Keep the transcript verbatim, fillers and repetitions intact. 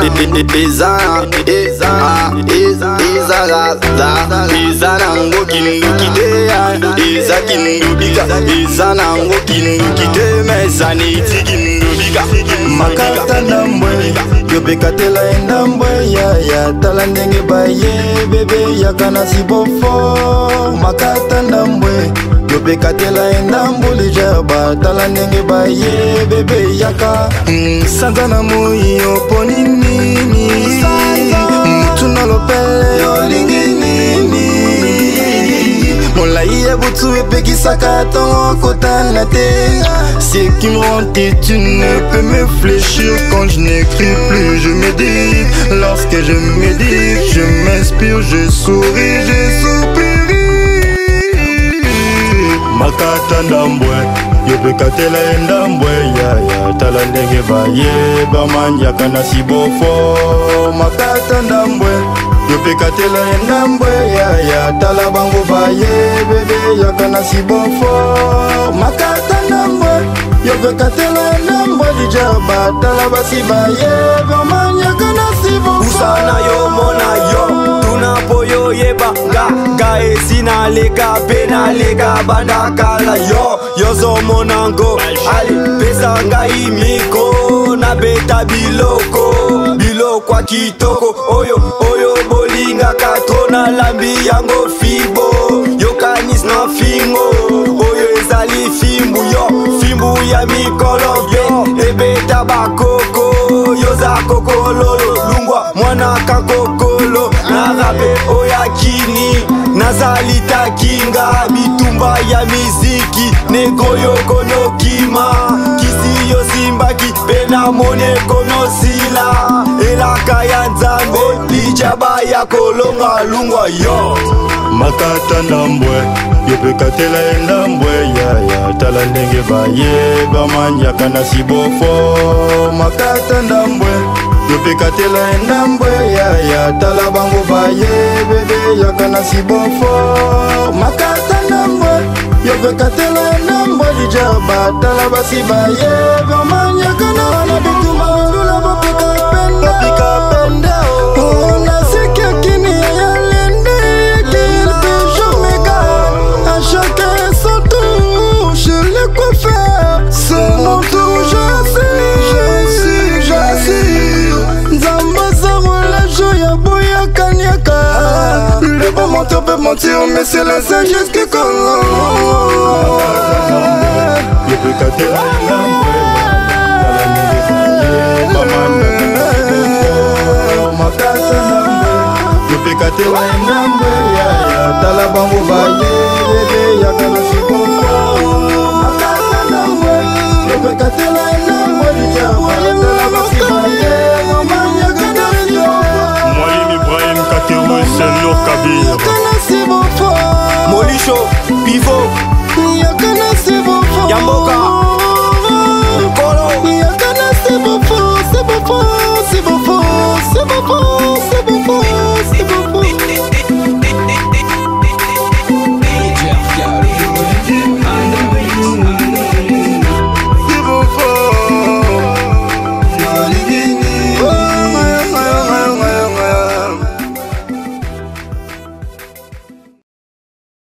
Izana, Izana, Izana, Izana ngo kindukite ya, Iza kindubika, Izana ngo kindukite mesani iti kindubika. Makata ndambwe, yopekatela endambwe ya ya tala ndenge baye bebe yakana sibofo. Makata ndambwe, yopekatela endambo lijaba tala ndenge baye bebe yaka. Sanza na moi oponi nini, mutuna lopele olingi nini. Molai ya butu epekisaka tongo kotana te. C'est qui me rend et tu ne peux me fléchir quand je n'écris plus, je médite. Lorsque je médite, je m'inspire, je souris, je soupire. Makata ndambwe, yopekatela endambwe ya ya tala ndenge baye baman yakana sibofo. Makata ndambwe, yopekatela endambwe ya ya tala bango baye bebe yakana sibofo. Makata ndambwe, yopekatela endambwe lijaba tala basi baye baman yakana sibofo. Usana yo mona yo tunapo yo yeba ga ga esina lega pena lega bandakala yo yo zo monango ali pesa ngai miko na beta biloko biloko kwa kitoko oyo oyo bolinga katona lambi yango fibo yo kanis na fingo oyo ezali fimbu yo fimbu ya mikolo yo ebeta bakoko yo za kokololo lungwa mwana kakokolo narabe oyakini nazalita kinga bitumba ya miziki negoyo kono kima kisi yo simbaki pena mone kono sila elaka ya nzambe lijaba ya kolonga lungwa yo. Makata ndambwe, yopekatela endambwe ya ya tala ndenge baye baman yakana sibofo. Makata ndambwe, yopekatela endambwe ya ya tala bango baye bebe yakana sibofo. Makata ndambwe, yopekatela endambwe lijaba tala basi baye baman yakana sibofo. Lula bapika penda, bapika penda oh. Nasikia kini ya lende kilpe jomega. A chacun son tour, je l'ai quoi faire. C'est mon tour, je suis, je suis, je suis. Nzamba zarola joya boya kanyaka. Le bon menteur peut mentir, mais c'est la sagesse qui colle. Je peux cater la langue. Yopekatela endambwe ya ya tala bango baye bebe yakana sibofo. Makata ndambwe, yopekatela endambwe lijaba tala basi baye baman yakana sibofo. Mwalim Ibrahim Katerwe, c'est lourd Kabir. Yakana sibofo. Molisho, pivot